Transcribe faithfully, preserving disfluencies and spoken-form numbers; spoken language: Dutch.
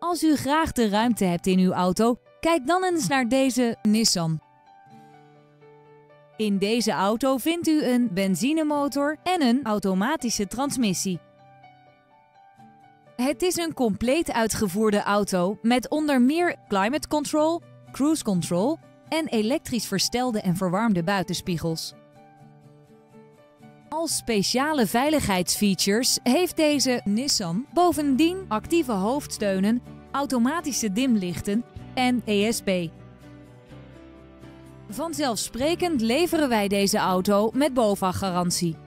Als u graag de ruimte hebt in uw auto, kijk dan eens naar deze Nissan. In deze auto vindt u een benzinemotor en een automatische transmissie. Het is een compleet uitgevoerde auto met onder meer climate control, cruise control en elektrisch verstelde en verwarmde buitenspiegels. Als speciale veiligheidsfeatures heeft deze Nissan bovendien actieve hoofdsteunen, automatische dimlichten en E S P. Vanzelfsprekend leveren wij deze auto met BOVAG-garantie.